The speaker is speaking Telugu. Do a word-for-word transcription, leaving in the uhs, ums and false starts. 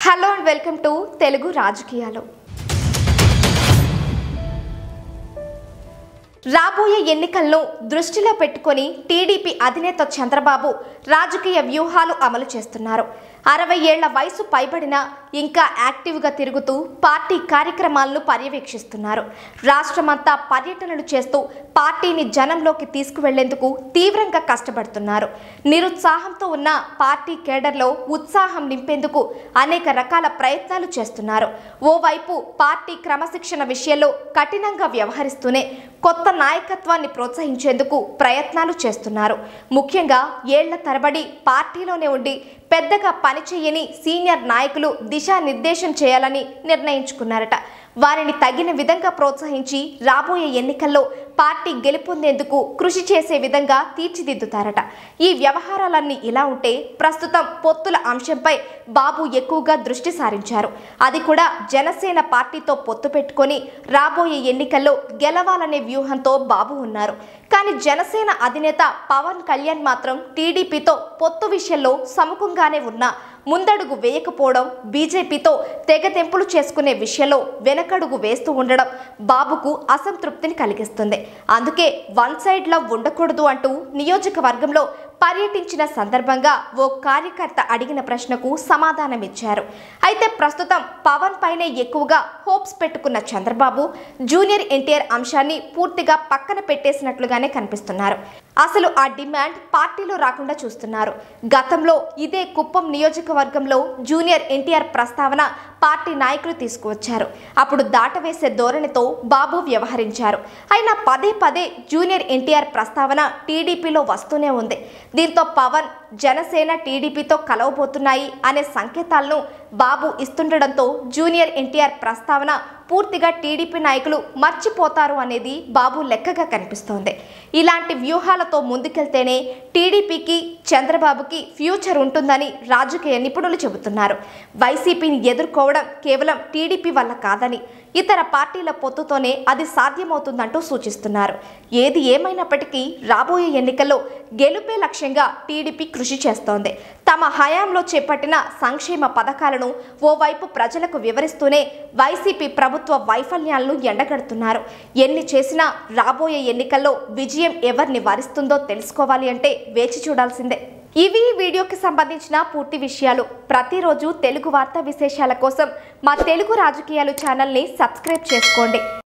Hello and welcome to Telugu రాజకీయాలు. రాబోయే ఎన్నికలను దృష్టిలో పెట్టుకొని టీడీపీ అధినేత చంద్రబాబు రాజకీయ వ్యూహాలు అమలు చేస్తున్నారు. అరవై ఏళ్ల వయసు పైబడిన ఇంకా యాక్టివ్గా తిరుగుతూ పార్టీ కార్యక్రమాలను పర్యవేక్షిస్తున్నారు. రాష్ట్రమంతా పర్యటనలు చేస్తూ పార్టీని జనంలోకి తీసుకువెళ్లేందుకు తీవ్రంగా కష్టపడుతున్నారు. నిరుత్సాహంతో ఉన్న పార్టీ కేడర్లో ఉత్సాహం నింపేందుకు అనేక రకాల ప్రయత్నాలు చేస్తున్నారు. ఓవైపు పార్టీ క్రమశిక్షణ విషయంలో కఠినంగా వ్యవహరిస్తూనే కొత్త నాయకత్వాన్ని ప్రోత్సహించేందుకు ప్రయత్నాలు చేస్తున్నారు. ముఖ్యంగా ఏళ్ల తరబడి పార్టీలోనే ఉండి పెద్దగా పనిచేయని సీనియర్ నాయకులు దిశానిర్దేశం చేయాలని నిర్ణయించుకున్నారట. వారిని తగిన విధంగా ప్రోత్సహించి రాబోయే ఎన్నికల్లో పార్టీ గెలుపొందేందుకు కృషి చేసే విధంగా తీర్చిదిద్దుతారట. ఈ వ్యవహారాలన్నీ ఇలా ఉంటే ప్రస్తుతం పొత్తుల అంశంపై బాబు ఎక్కువగా దృష్టి సారించారు. అది కూడా జనసేన పార్టీతో పొత్తు పెట్టుకొని రాబోయే ఎన్నికల్లో గెలవాలనే వ్యూహంతో బాబు ఉన్నారు. కానీ జనసేన అధినేత పవన్ కళ్యాణ్ మాత్రం టీడీపీతో పొత్తు విషయంలో సముఖంగానే ఉన్నా ముందడుగు వేయకపోవడం, బీజేపీతో తెగతెంపులు చేసుకునే విషయంలో వెనకడుగు వేస్తూ ఉండడం బాబుకు అసంతృప్తిని కలిగిస్తుంది. అందుకే వన్ సైడ్ లవ్ ఉండకూడదు అంటూ నియోజకవర్గంలో పర్యటించిన సందర్భంగా ఓ కార్యకర్త అడిగిన ప్రశ్నకు సమాధానమిచ్చారు. అయితే ప్రస్తుతం పవన్ పైనే ఎక్కువగా హోప్స్ పెట్టుకున్న చంద్రబాబు జూనియర్ ఎన్టీఆర్ అంశాన్ని పూర్తిగా పక్కన పెట్టేసినట్లుగానే కనిపిస్తున్నారు. అసలు ఆ డిమాండ్ పార్టీలో రాకుండా చూస్తున్నారు. గతంలో ఇదే కుప్పం నియోజకవర్గంలో జూనియర్ ఎన్టీఆర్ ప్రస్తావన పార్టీ నాయకులు తీసుకువచ్చారు. అప్పుడు దాటవేసే ధోరణితో బాబు వ్యవహరించారు. అయినా పదే పదే జూనియర్ ఎన్టీఆర్ ప్రస్తావన టీడీపీలో వస్తూనే ఉంది. దీంతో పవన్, జనసేన టీడీపీతో కలవబోతున్నాయి అనే సంకేతాలను బాబు ఇస్తుండడంతో జూనియర్ ఎన్టీఆర్ ప్రస్తావన పూర్తిగా టీడీపీ నాయకులు మర్చిపోతారు అనేది బాబు లెక్కగా కనిపిస్తోంది. ఇలాంటి వ్యూహాలతో ముందుకెళ్తేనే టీడీపీకి, చంద్రబాబుకి ఫ్యూచర్ ఉంటుందని రాజకీయ నిపుణులు చెబుతున్నారు. వైసీపీని ఎదుర్కోవడం కేవలం టీడీపీ వల్ల కాదని, ఇతర పార్టీల పొత్తుతోనే అది సాధ్యమవుతుందంటూ సూచిస్తున్నారు. ఏది ఏమైనప్పటికీ రాబోయే ఎన్నికల్లో గెలుపే లక్ష్యంగా టీడీపీ కృషి చేస్తోంది. తమ హయాంలో చేపట్టిన సంక్షేమ పథకాలను ఓవైపు ప్రజలకు వివరిస్తూనే వైసీపీ ప్రభుత్వ వైఫల్యాలను ఎండగడుతున్నారు. ఎన్ని చేసినా రాబోయే ఎన్నికల్లో విజయం ఎవరిని వరిస్తుందో తెలుసుకోవాలి అంటే వేచి చూడాల్సిందే. ఇవి ఈ వీడియోకి సంబంధించిన పూర్తి విషయాలు. ప్రతిరోజు తెలుగు వార్తా విశేషాల కోసం మా తెలుగు రాజకీయాలు ఛానల్ని సబ్స్క్రైబ్ చేసుకోండి.